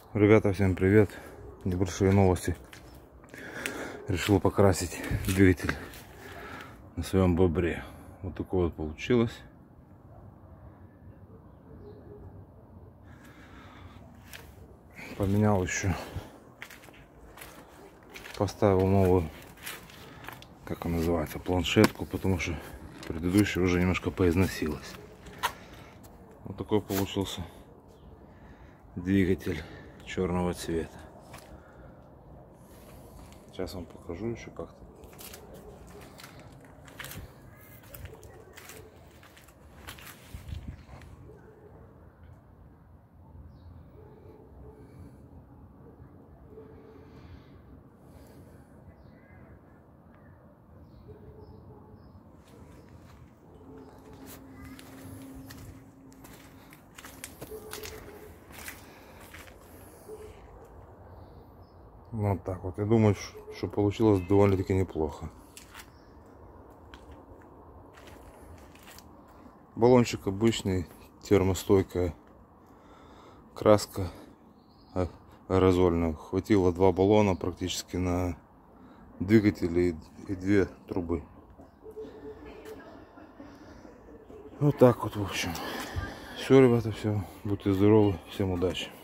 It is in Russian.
Ребята, всем привет! Небольшие новости. Решил покрасить двигатель на своем бобре. Вот такое вот получилось. Поменял еще. Поставил новую, как она называется, планшетку, потому что предыдущая уже немножко поизносилась. Вот такой получился двигатель черного цвета. Сейчас вам покажу еще как-то. Вот так вот. Я думаю, что получилось довольно-таки неплохо. Баллончик обычный, термостойкая краска аэрозольная. Хватило 2 баллона практически на двигатель и 2 трубы. Вот так вот, в общем. Все, ребята, все. Будьте здоровы. Всем удачи.